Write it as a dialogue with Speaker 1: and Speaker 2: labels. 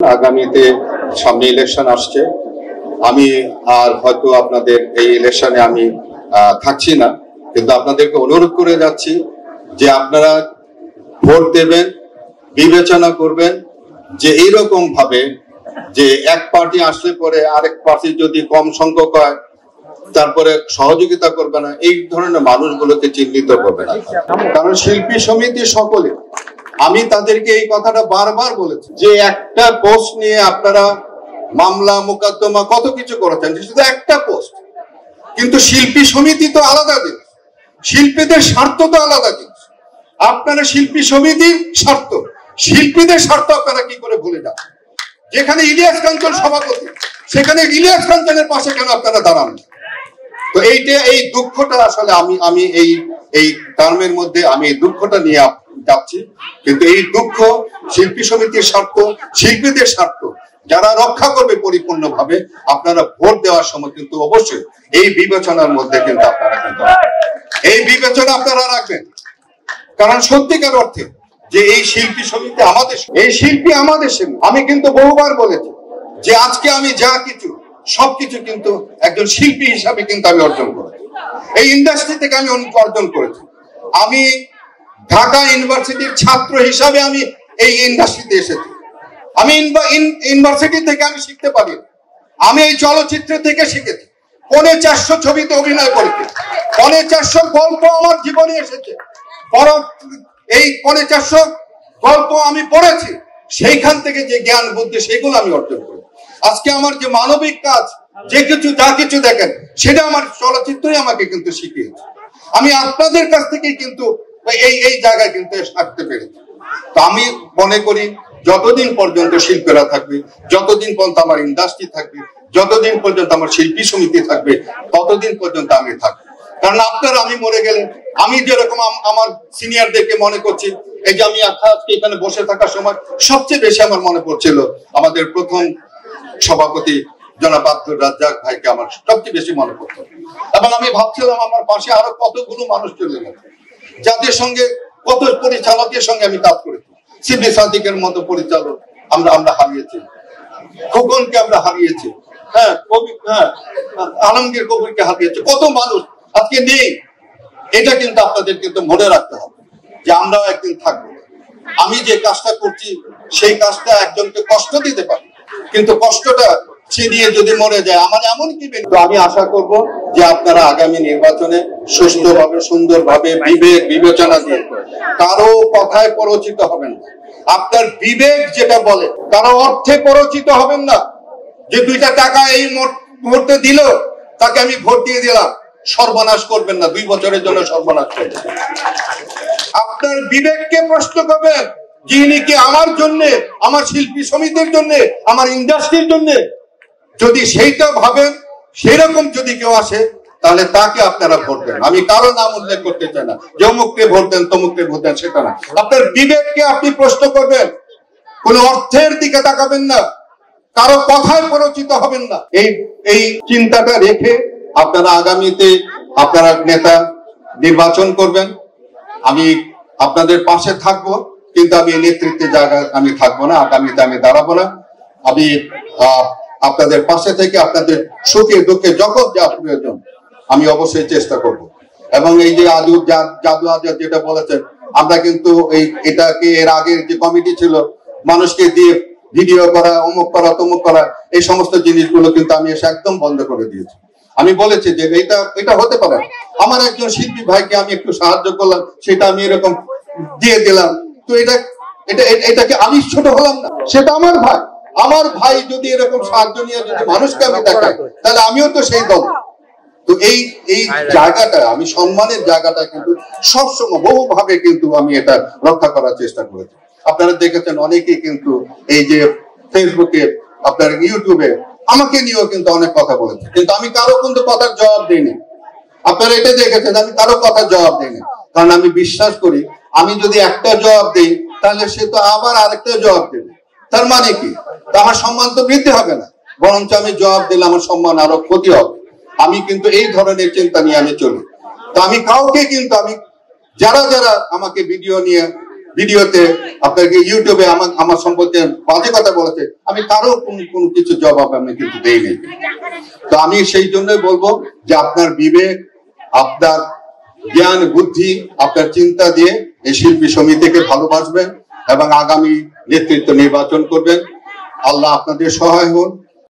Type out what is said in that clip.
Speaker 1: আগামীতে সামনে ইলেকশন আসছে, আমি আর হয়তো আপনাদের এই ইলেকশনে আমি থাকছি না, কিন্তু আপনাদেরকে অনুরোধ করে যাচ্ছি যে আপনারা ভোট দেবেন, বিবেচনা করবেন যে এইরকম ভাবে যে এক পার্টি আসলে পরে আরেক পার্টি যদি কম সংখ্যক হয় তারপরে সহযোগিতা করবে না, এই ধরনের মানুষগুলোকে চিহ্নিত করবে না। কারণ শিল্পী সমিতি সকলে, আমি তাদেরকে এই কথাটা বারবার বলেছি যে একটা পোস্ট নিয়ে আপনারা মামলা মোকদ্দমা কত কিছু করেছেন, শুধু একটা পোস্ট, কিন্তু শিল্পী সমিতি তো আলাদা জিনিস, শিল্পীদের স্বার্থ তো আলাদা জিনিস। আপনারা শিল্পী সমিতির স্বার্থ, শিল্পীদের স্বার্থ আপনারা কি করে ভুলে যান? যেখানে ইলিয়াস কাঞ্চন সভাপতি, সেখানে ইলিয়াস কাঞ্চনের পাশে কেন আপনারা দাঁড়ান? তো এই দুঃখটা আসলে আমি এই টার্মের মধ্যে আমি এই দুঃখটা নিয়ে যাচ্ছি, কিন্তু এই দুঃখ শিল্পী সমিতির স্বার্থ, শিল্পীদের স্বার্থ যারা রক্ষা করবে পরিপূর্ণভাবে, আপনারা ভোট দেওয়ার সময় কিন্তু অবশ্যই এই বিবেচনার মধ্যে কিন্তু আপনারা কিন্তু এই বিবেচনা আপনারা রাখবেন। কারণ সত্যিকার অর্থে যে এই শিল্পী সমিতি আমাদের, এই শিল্পী আমাদের, আমি কিন্তু বহুবার বলেছি যে আজকে আমি যা কিছু সবকিছু কিন্তু একজন শিল্পী হিসাবে কিন্তু আমি অর্জন করেছি, এই ইন্ডাস্ট্রি থেকে আমি অর্জন করেছি। আমি ঢাকা ইউনিভার্সিটির ছাত্র হিসাবে আমি এই ইন্ডাস্ট্রিতে এসেছি, আমি ইউনিভার্সিটি থেকে আমি শিখতে পারি, আমি এই চলচ্চিত্র থেকে শিখেছি, 450 ছবিতে অভিনয় করেছি, 450 গল্প আমার জীবনে এসেছে, এই 450 গল্প আমি পড়েছি, সেইখান থেকে যে জ্ঞান বুদ্ধি সেগুলো আমি অর্জন করি। আজকে আমার যে মানবিক কাজ, যে কিছু যা কিছু দেখেন, সেটা আমার চলচ্চিত্রই আমাকে কিন্তু শিখিয়েছে। আমি আপনাদের কাছ থেকে কিন্তু এই জায়গায় কিন্তু আসতে পেরেছি। তো আমি মনে করি যতদিন পর্যন্ত শিল্পীরা থাকবে, যতদিন পর্যন্ত আমার ইন্ডাস্ট্রি থাকবে, যতদিন পর্যন্ত আমার শিল্পী সমিতি থাকবে, ততদিন পর্যন্ত আমি থাকবো। কারণ আপনারা, আমি মরে গেলে আমি যেরকম আমার সিনিয়রদেরকে মনে করছি, এই যে আমি এখানে বসে থাকার সময় সবচেয়ে বেশি আমার মনে পড়ছিল আমাদের প্রথম সভাপতি জনাব আব্দুর রাজ্জাক ভাইকে আমার সবচেয়ে বেশি মনে পড়তো, এবং আমি ভাবছিলাম আমার পাশে আরো কতগুলো মানুষ চলে গেছে যাদের সঙ্গে, কত পরিচালকের সঙ্গে আমি কাজ করেছি। সিবি সাদিকের মতো পরিচালক আমরা হারিয়েছি, খোকনকে আমরা হারিয়েছি, আলমগীর কবিরকে হারিয়েছি, কত মানুষ আজকে নেই। এটা কিন্তু আপনাদের কিন্তু মনে রাখতে হবে যে আমরাও একদিন থাকবো। আমি যে কাজটা করছি সেই কাজটা একজনকে কষ্ট দিতে পারি, কিন্তু কষ্টটা সে নিয়ে যদি মরে যায় আমার এমন কি। তো আমি আশা করব যে আপনারা আগামী নির্বাচনে সুষ্ঠুভাবে, সুন্দরভাবে, বিবেক বিবেচনা দিয়ে কারো কথায় প্ররোচিত হবেন না। আপনার বিবেক যেটা বলে, কারো অর্থে প্ররোচিত হবেন না। যে 2টা টাকা এই মুহূর্তে দিল, তাকে আমি ভোট দিয়ে দিলাম, সর্বনাশ করবেন না, 2 বছরের জন্য সর্বনাশ করবেন। আপনার বিবেককে প্রশ্ন করবেন, যিনি কি আমার জন্য, আমার শিল্পী সমিতির জন্য, আমার ইন্ডাস্ট্রির জন্য, যদি সেইটা ভাবেন, সেরকম যদি কেউ আসে, তাহলে তাকে আপনারা ভোট দেন। আমি কারো নাম উল্লেখ করতে চাই না, যে অমুককে ভোট দেন, তমুককে ভোট দেন, সেটা না। আপনার বিবেককে আপনি প্রশ্ন করবেন, কোন অর্থের দিকে তাকাবেন না, কারো কথায় প্ররোচিত হবেন না। এই চিন্তাটা রেখে আপনারা আগামীতে আপনারা নেতা নির্বাচন করবেন। আমি আপনাদের পাশে থাকবো, কিন্তু আমি নেতৃত্বের জায়গায় আমি থাকবো না, আগামীতে আমি দাঁড়াবো না। আমি আপনাদের পাশে থেকে আপনাদের সুখে দুঃখে যখন যা প্রয়োজন আমি অবশ্যই চেষ্টা করব। এবং এই যে জাদু আজাদ যেটা বলেছেন, আমরা কিন্তু এটাকে এর আগের যে কমিটি ছিল, মানুষকে দিয়ে ভিডিও করা, অমুক করা, তমুক করা, এই সমস্ত জিনিসগুলো কিন্তু আমি এসে একদম বন্ধ করে দিয়েছি। আমি বলেছি যে এটা হতে পারে, আমার একজন শিল্পী ভাইকে আমি একটু সাহায্য করলাম, সেটা আমি এরকম দিয়ে দিলাম, তো এটাকে আমি ছোট হলাম না? সেটা আমার ভাই যদি এরকম সাহায্য নিয়ে যদি মানুষকে আমি দেখাই, তাহলে আমিও তো সেই দল। তো এই জায়গাটা, আমি সম্মানের জায়গাটা কিন্তু সবসময় বহুভাবে কিন্তু আমি এটা রক্ষা করার চেষ্টা করেছি। আপনারা দেখেছেন অনেকেই কিন্তু এই যে ফেসবুকে, আপনার ইউটিউবে আমাকে নিয়েও কিন্তু অনেক কথা বলেছে, কিন্তু আমি কারো কিন্তু কথার জবাব দিইনি। আপনারা এটা দেখেছেন, আমি কারো কথার জবাব দিইনি, কারণ আমি বিশ্বাস করি আমি যদি একটা জবাব দিই, তাহলে সে তো আবার আরেকটা জবাব দেবে। তার মানে কি, আমার সম্মান তো বৃদ্ধি হবে না, বরঞ্চ আমি জবাব দিলে আমার সম্মান আরো ক্ষতি হবে। আমি কিন্তু এই ধরনের চিন্তা নিয়ে আমি চলি। তো আমি কাউকে কিন্তু, আমি যারা আমাকে ভিডিও নিয়ে ভিডিওতে, আপনাকে ইউটিউবে আমার সম্পর্কে বাজে কথা বলেছে, আমি কারো কোন কিছু জবাব আমি কিন্তু দেইনি। তো আমি সেই জন্যই বলবো যে আপনার বিবেক, আপনার জ্ঞান বুদ্ধি, আপনার চিন্তা দিয়ে এই শিল্পী সমিতিকে ভালোবাসবেন এবং আগামী নেতৃত্ব নির্বাচন করবেন। আল্লাহ আপনাদের সহায় হন।